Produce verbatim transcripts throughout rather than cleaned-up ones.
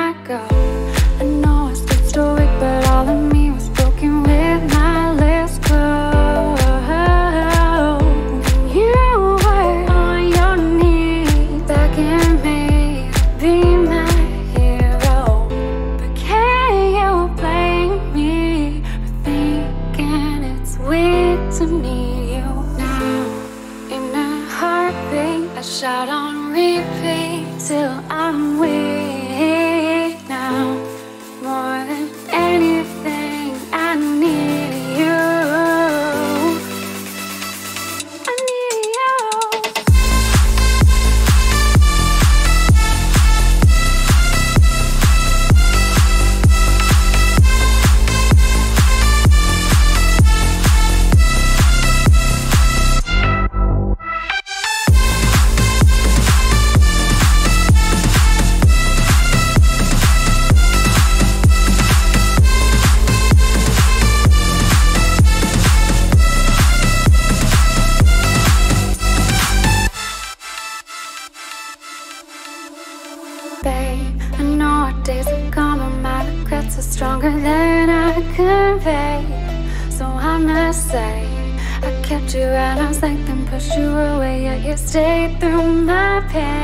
I go. I know I stood stoic, but all of me was broken with my lips closed. And you were on your knees, begging me to be my hero. But can you blame me for thinking it's weird to need you now? In a heartbeat, I shout on repeat till I'm weak now. More than anything, I need you. I need you. Babe, I know our days are gone, but my regrets are stronger than I convey. So I must say, I kept you at arm's length and pushed you away, yet you stayed through my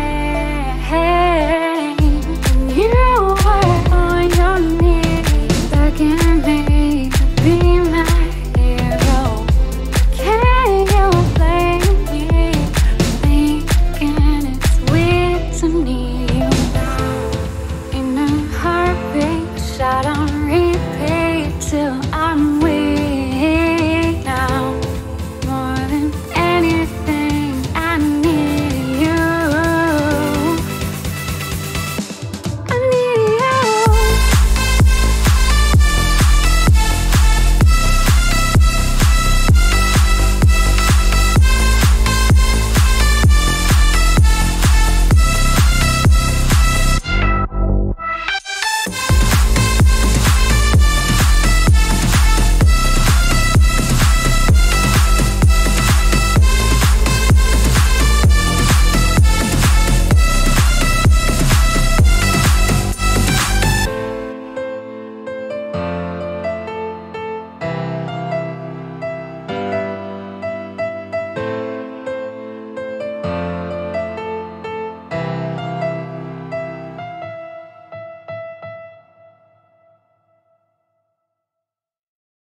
pain. And you were on your knees, begging me to be my hero. Can you blame me for thinking it's weird to need you now? In a heartbeat, shot on repeat till I'm